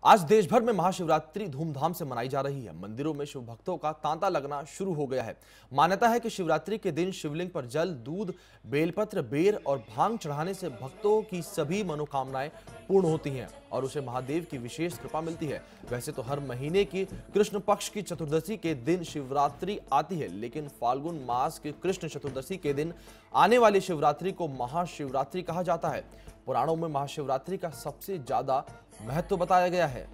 आज देश भर में महाशिवरात्रि धूमधाम से मनाई जा रही है। मंदिरों में शिव भक्तों का तांता लगना शुरू हो गया है। मान्यता है कि शिवरात्रि के दिन शिवलिंग पर जल, दूध, बेलपत्र, बेर और भांग चढ़ाने से भक्तों की सभी मनोकामनाएं पूर्ण होती हैं और उसे महादेव की विशेष कृपा मिलती है। वैसे तो हर महीने की कृष्ण पक्ष की चतुर्दशी के दिन शिवरात्रि आती है, लेकिन फाल्गुन मास के कृष्ण चतुर्दशी के दिन आने वाली शिवरात्रि को महाशिवरात्रि कहा जाता है। पुराणों में महाशिवरात्रि का सबसे ज्यादा महत्व बताया गया है।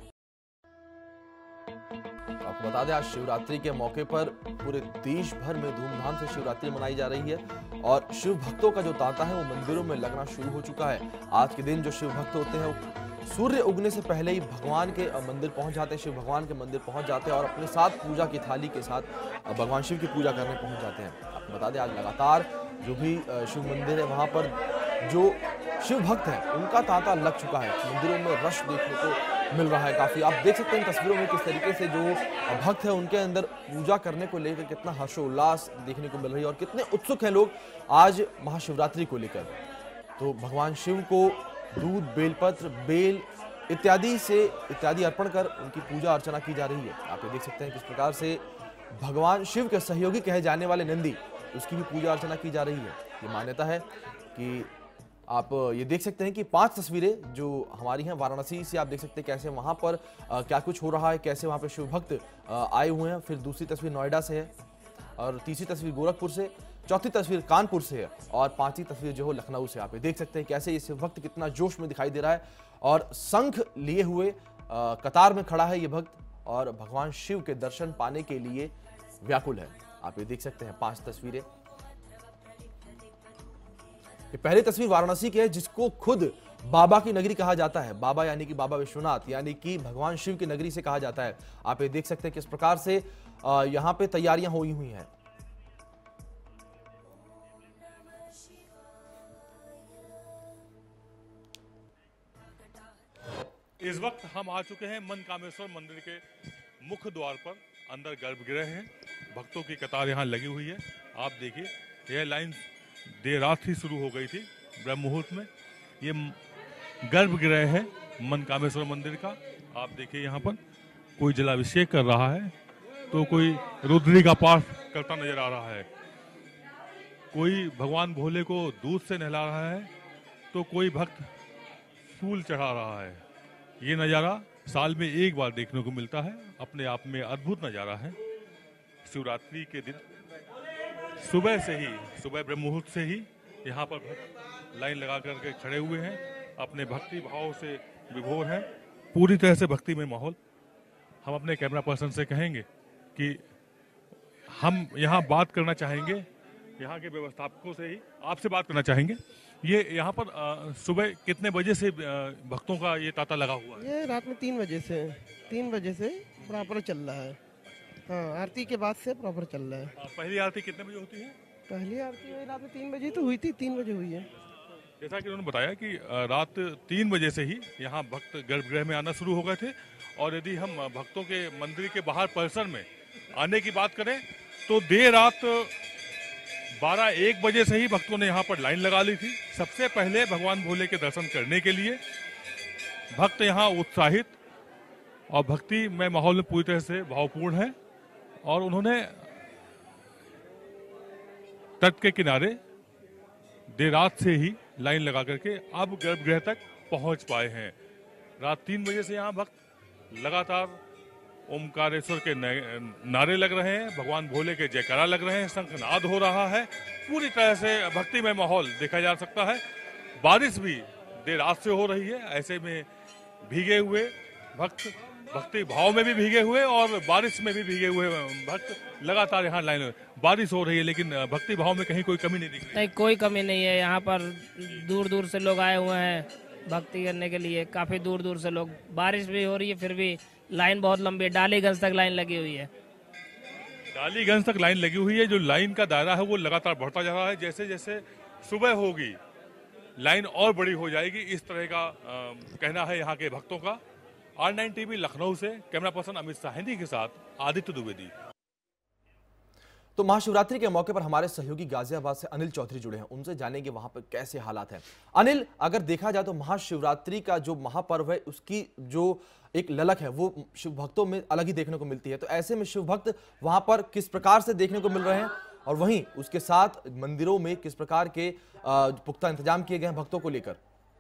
आपको बता दें, आज शिवरात्रि के मौके पर पूरे देश भर में धूमधाम से शिवरात्रि मनाई जा रही है और शिव भक्तों का जो तांता है वो मंदिरों में लगना शुरू हो चुका है। आज के दिन जो शिव भक्त होते हैं वो सूर्य उगने से पहले ही भगवान के मंदिर पहुंच जाते हैं, शिव भगवान के मंदिर पहुंच जाते हैं और अपने साथ पूजा की थाली के साथ भगवान शिव की पूजा करने पहुंच जाते हैं। आपको बता दें, आज लगातार जो भी शिव मंदिर है वहां पर जो शिव भक्त हैं उनका तांता लग चुका है। मंदिरों में रश देखने को मिल रहा है काफी। आप देख सकते हैं तस्वीरों में किस तरीके से जो भक्त है उनके अंदर पूजा करने को लेकर कितना हर्षोल्लास देखने को मिल रही है और कितने उत्सुक हैं लोग आज महाशिवरात्रि को लेकर। तो भगवान शिव को दूध, बेलपत्र, बेल इत्यादि अर्पण कर उनकी पूजा अर्चना की जा रही है। आप ये देख सकते हैं किस प्रकार से भगवान शिव के सहयोगी कहे जाने वाले नंदी, उसकी भी पूजा अर्चना की जा रही है। ये मान्यता है कि आप ये देख सकते हैं कि 5 तस्वीरें जो हमारी हैं वाराणसी से, आप देख सकते हैं कैसे वहां पर क्या कुछ हो रहा है, कैसे वहां पे शिव भक्त आए हुए हैं। फिर दूसरी तस्वीर नोएडा से है और तीसरी तस्वीर गोरखपुर से, चौथी तस्वीर कानपुर से है और पांचवी तस्वीर जो है लखनऊ से। आप देख सकते हैं कैसे ये शिव भक्त कितना जोश में दिखाई दे रहा है और शंख लिए हुए कतार में खड़ा है ये भक्त और भगवान शिव के दर्शन पाने के लिए व्याकुल है। आप ये देख सकते हैं 5 तस्वीरें। ये पहली तस्वीर वाराणसी की है जिसको खुद बाबा की नगरी कहा जाता है। बाबा यानी कि बाबा विश्वनाथ यानी कि भगवान शिव की नगरी से कहा जाता है। आप ये देख सकते हैं किस प्रकार से यहां पे तैयारियां हुई हैं। इस वक्त हम आ चुके हैं मनकामेश्वर मंदिर के मुख्य द्वार पर। अंदर गर्भगृह है, भक्तों की कतार यहाँ लगी हुई है। आप देखिए यह लाइन देर रात ही शुरू हो गई थी ब्रह्म मुहूर्त में। ये गर्भगृह है मनकामेश्वर मंदिर का। आप देखिए यहाँ पर कोई जलाभिषेक कर रहा है तो कोई रुद्री का पाठ करता नजर आ रहा है, कोई भगवान भोले को दूध से नहला रहा है तो कोई भक्त फूल चढ़ा रहा है। ये नज़ारा साल में एक बार देखने को मिलता है, अपने आप में अद्भुत नज़ारा है। शिवरात्रि के दिन सुबह ब्रह्म मुहूर्त से ही यहाँ पर भक्त लाइन लगा करके खड़े हुए हैं, अपने भक्ति भाव से विभोर हैं। पूरी तरह से भक्ति में माहौल। हम अपने कैमरा पर्सन से कहेंगे कि हम यहाँ बात करना चाहेंगे, यहाँ के व्यवस्थापकों से ही आपसे बात करना चाहेंगे। ये यहाँ पर सुबह कितने बजे से भक्तों का ये तांता लगा हुआ है? ये रात में 3 बजे से प्रॉपर चल रहा है। हाँ, आरती के बाद से प्रॉपर चल रहा है। पहली आरती कितने बजे होती है? पहली आरती रात में 3 बजे तो हुई थी, 3 बजे हुई है। जैसा कि उन्होंने बताया कि रात 3 बजे से ही यहाँ भक्त गर्भगृह में आना शुरू हो गए थे और यदि हम भक्तों के मंदिर के बाहर परिसर में आने की बात करें तो देर रात 12-1 बजे से ही भक्तों ने यहाँ पर लाइन लगा ली थी। सबसे पहले भगवान भोले के दर्शन करने के लिए भक्त यहाँ उत्साहित और भक्ति में माहौल में पूरी तरह से भावपूर्ण है और उन्होंने तट के किनारे देर रात से ही लाइन लगा करके अब गर्भगृह तक पहुंच पाए हैं। रात 3 बजे से यहाँ भक्त लगातार ओमकारेश्वर के नारे लग रहे हैं, भगवान भोले के जयकारा लग रहे हैं, शंखनाद हो रहा है। पूरी तरह से भक्तिमय माहौल देखा जा सकता है। बारिश भी देर रात से हो रही है, ऐसे में भीगे हुए भक्त भक्ति भाव में भी भीगे हुए और बारिश में भी भीगे हुए भक्त लगातार यहाँ लाइन। बारिश हो रही है लेकिन भक्ति भाव में कहीं कोई कमी नहीं दिख रही। नहीं, कोई कमी नहीं है। यहाँ पर दूर दूर से लोग आए हुए हैं भक्ति करने के लिए, काफी दूर दूर से लोग। बारिश भी हो रही है फिर भी लाइन बहुत लंबी है, डालीगंज तक लाइन लगी हुई है। डालीगंज तक लाइन लगी हुई है। जो लाइन का दायरा है वो लगातार बढ़ता जा रहा है। जैसे जैसे सुबह होगी लाइन और बड़ी हो जाएगी, इस तरह का कहना है यहाँ के भक्तों का। R9 टीवी लखनऊ से कैमरा पर्सन अमित साहनी के साथ आदित्य द्विवेदी। तो महाशिवरात्रि के मौके पर हमारे सहयोगी गाजियाबाद से अनिल चौधरी जुड़े हैं, उनसे जानेंगे वहां पर कैसे हालात हैं। अनिल, अगर देखा जाए तो महाशिवरात्रि का जो महापर्व है उसकी जो एक ललक है वो शिव भक्तों में अलग ही देखने को मिलती है, तो ऐसे में शिव भक्त वहां पर किस प्रकार से देखने को मिल रहे हैं और वहीं उसके साथ मंदिरों में किस प्रकार के पुख्ता इंतजाम किए गए हैं भक्तों को लेकर?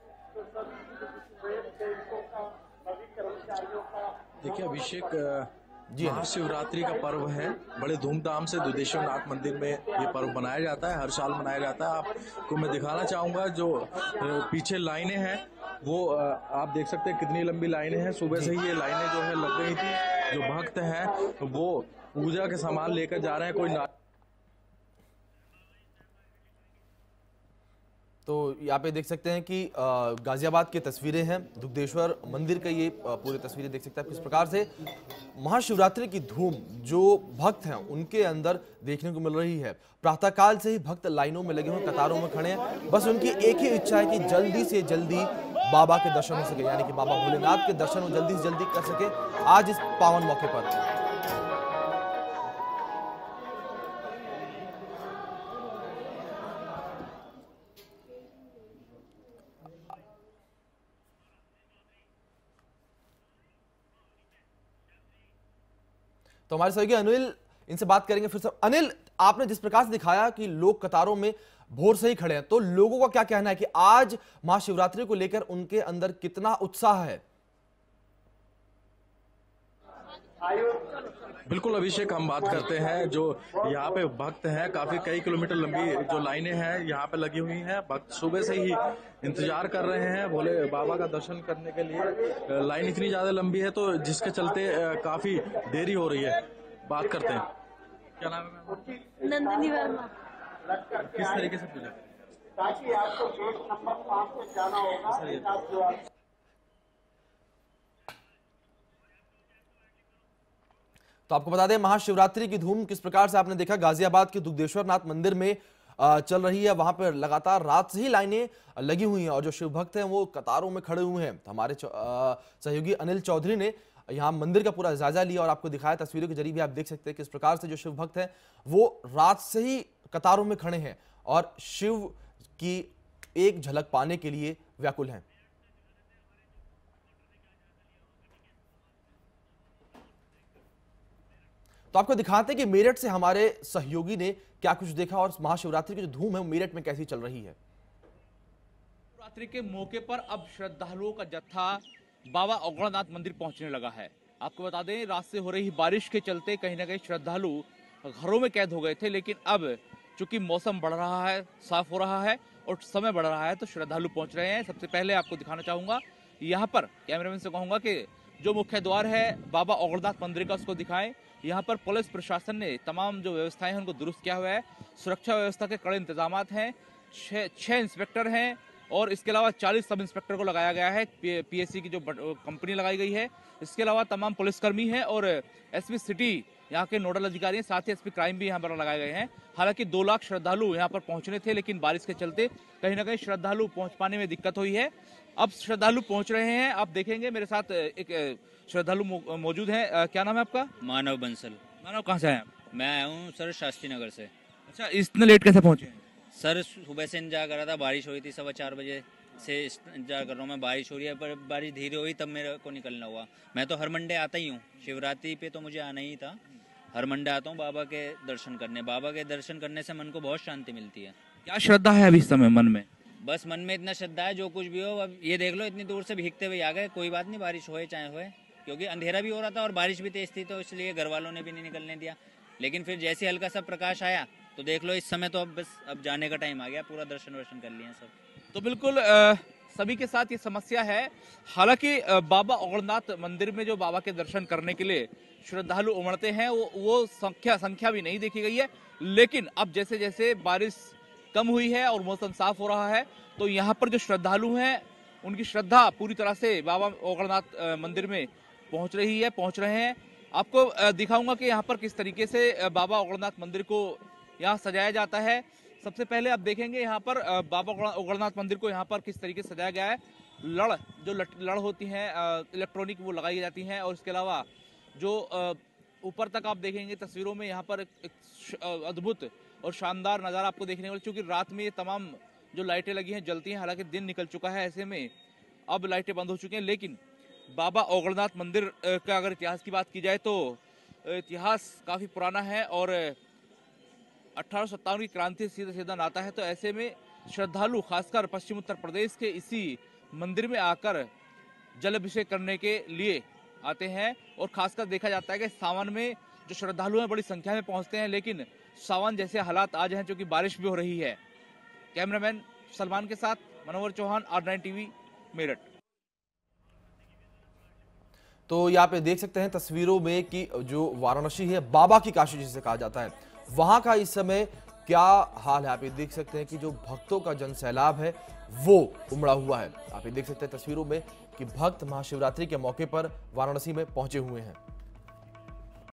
देखिए अभिषेक, महाशिवरात्रि का पर्व है, बड़े धूमधाम से दुधेश्वर नाथ मंदिर में ये पर्व मनाया जाता है, हर साल मनाया जाता है। आपको मैं दिखाना चाहूंगा जो पीछे लाइनें हैं वो आप देख सकते हैं कितनी लंबी लाइनें हैं। सुबह से ही ये लाइनें जो है लग गई थी। जो भक्त हैं वो पूजा के सामान लेकर जा रहे हैं। कोई तो यहाँ पे देख सकते हैं कि गाजियाबाद की तस्वीरें हैं, दुग्धेश्वर मंदिर का ये पूरी तस्वीरें देख सकते हैं किस प्रकार से महाशिवरात्रि की धूम जो भक्त हैं उनके अंदर देखने को मिल रही है। प्रातःकाल से ही भक्त लाइनों में लगे हुए कतारों में खड़े हैं, बस उनकी एक ही इच्छा है कि जल्दी से जल्दी बाबा के दर्शन हो सके, यानी कि बाबा भोलेनाथ के दर्शन वो जल्दी से जल्दी कर सके आज इस पावन मौके पर। तो हमारे सहयोगी अनिल इनसे बात करेंगे फिर से। अनिल, आपने जिस प्रकार से दिखाया कि लोग कतारों में भोर से ही खड़े हैं, तो लोगों का क्या कहना है कि आज महाशिवरात्रि को लेकर उनके अंदर कितना उत्साह है? बिल्कुल अभिषेक, हम बात करते हैं जो यहाँ पे भक्त हैं, काफी कई किलोमीटर लंबी जो लाइनें हैं यहाँ पे लगी हुई हैं। भक्त सुबह से ही इंतजार कर रहे हैं भोले बाबा का दर्शन करने के लिए। लाइन इतनी ज्यादा लंबी है तो जिसके चलते काफी देरी हो रही है। बात करते हैं, क्या नाम है? नंदिनी वर्मा। किस तरीके से पूजा? तो आपको बता दें महाशिवरात्रि की धूम किस प्रकार से आपने देखा गाजियाबाद के दुग्धेश्वर नाथ मंदिर में चल रही है। वहां पर लगातार रात से ही लाइनें लगी हुई हैं और जो शिव भक्त हैं वो कतारों में खड़े हुए हैं। हमारे सहयोगी अनिल चौधरी ने यहाँ मंदिर का पूरा जायजा लिया और आपको दिखाया, तस्वीरों के जरिए भी आप देख सकते हैं किस प्रकार से जो शिव भक्त हैं वो रात से ही कतारों में खड़े हैं और शिव की एक झलक पाने के लिए व्याकुल हैं। तो आपको दिखाते हैं कि मेरठ से हमारे सहयोगी ने क्या कुछ देखा और महाशिवरात्रि की जो धूम है वो मेरठ में कैसी चल रही है। शिवरात्रि के मौके पर अब श्रद्धालुओं का जत्था बाबा औगड़नाथ मंदिर पहुंचने लगा है। आपको बता दें, रात से हो रही बारिश के चलते कहीं ना कहीं श्रद्धालु घरों में कैद हो गए थे, लेकिन अब चूंकि मौसम बढ़ रहा है, साफ हो रहा है और समय बढ़ रहा है तो श्रद्धालु पहुंच रहे हैं। सबसे पहले आपको दिखाना चाहूंगा, यहाँ पर कैमरामैन से कहूंगा कि जो मुख्य द्वार है बाबा औगड़नाथ मंदिर का उसको दिखाएं। यहाँ पर पुलिस प्रशासन ने तमाम जो व्यवस्थाएं हैं उनको दुरुस्त किया हुआ है। सुरक्षा व्यवस्था के कड़े इंतजामात हैं। 6 इंस्पेक्टर हैं और इसके अलावा 40 सब इंस्पेक्टर को लगाया गया है। पीएससी की जो कंपनी लगाई गई है, इसके अलावा तमाम पुलिसकर्मी हैं और एसपी सिटी यहाँ के नोडल अधिकारी हैं, साथ ही एसपी क्राइम भी यहाँ पर लगाए गए हैं। हालांकि 2 लाख श्रद्धालु यहाँ पर पहुंचने थे, लेकिन बारिश के चलते कहीं ना कहीं श्रद्धालु पहुंच पाने में दिक्कत हुई है। अब श्रद्धालु पहुंच रहे हैं, आप देखेंगे मेरे साथ एक श्रद्धालु मौजूद है। क्या नाम है आपका? मानव बंसल। मानव, कहाँ से आए आप? मैं आया हूँ सर शास्त्री नगर से। अच्छा, इतने लेट कैसे पहुंचे? सर सुबह से इंतजार कर रहा था, बारिश हो रही थी, 4:15 बजे से इंतजार कर रहा हूँ मैं। बारिश हो रही है पर बारिश धीरे हुई तब मेरे को निकलना हुआ। मैं तो हर मंडे आता ही हूँ, शिवरात्रि पे तो मुझे आना ही था। हर मंडे आता हूँ बाबा के दर्शन करने। बाबा के दर्शन करने से मन को बहुत शांति मिलती है। क्या श्रद्धा है अभी इस समय मन में? बस मन में इतना श्रद्धा है, जो कुछ भी हो। अब ये देख लो, इतनी दूर से भीगते हुए आ गए। कोई बात नहीं, बारिश होए चाहे होए, क्योंकि अंधेरा भी हो रहा था और बारिश भी तेज थी, तो इसलिए घर वालों ने भी नहीं निकलने दिया। लेकिन फिर जैसे हल्का सा प्रकाश आया तो देख लो, इस समय तो अब जाने का टाइम आ गया। पूरा दर्शन वर्शन कर लिए सब। तो बिल्कुल सभी के साथ ये समस्या है। हालांकि बाबा औगड़नाथ मंदिर में जो बाबा के दर्शन करने के लिए श्रद्धालु उमड़ते हैं वो संख्या भी नहीं देखी गई है। लेकिन अब जैसे जैसे बारिश कम हुई है और मौसम साफ हो रहा है तो यहाँ पर जो श्रद्धालु हैं उनकी श्रद्धा पूरी तरह से बाबा औगड़नाथ मंदिर में पहुंच रहे हैं। आपको दिखाऊंगा कि यहाँ पर किस तरीके से बाबा औगड़नाथ मंदिर को यहाँ सजाया जाता है। सबसे पहले आप देखेंगे यहाँ पर बाबा औगड़नाथ मंदिर को यहाँ पर किस तरीके से सजाया गया है। लड़ होती हैं इलेक्ट्रॉनिक, वो लगाई जाती हैं और इसके अलावा जो ऊपर तक आप देखेंगे तस्वीरों में, यहाँ पर एक अद्भुत और शानदार नज़ारा आपको देखने को, क्योंकि रात में ये तमाम जो लाइटें लगी हैं जलती हैं। हालांकि दिन निकल चुका है, ऐसे में अब लाइटें बंद हो चुकी हैं। लेकिन बाबा ओगड़नाथ मंदिर का अगर इतिहास की बात की जाए तो इतिहास काफ़ी पुराना है और 1857 की क्रांति सीधा सीधा नाता है। तो ऐसे में श्रद्धालु खासकर पश्चिम उत्तर प्रदेश के इसी मंदिर में आकर जल अभिषेक करने के लिए आते हैं। और खासकर देखा जाता है कि सावन में जो श्रद्धालु हैं बड़ी संख्या में पहुंचते हैं, लेकिन सावन जैसे हालात आज हैं क्योंकि बारिश भी हो रही है। कैमरामैन सलमान के साथ मनोहर चौहान, R9 टीवी, मेरठ। तो यहाँ पे देख सकते हैं तस्वीरों में कि जो वाराणसी है, बाबा की काशी जिसे कहा जाता है, वहां का इस समय क्या हाल है। आप ये देख सकते हैं कि जो भक्तों का जन सैलाब है वो उमड़ा हुआ है। आप ये देख सकते हैं तस्वीरों में कि भक्त महाशिवरात्रि के मौके पर वाराणसी में पहुंचे हुए हैं।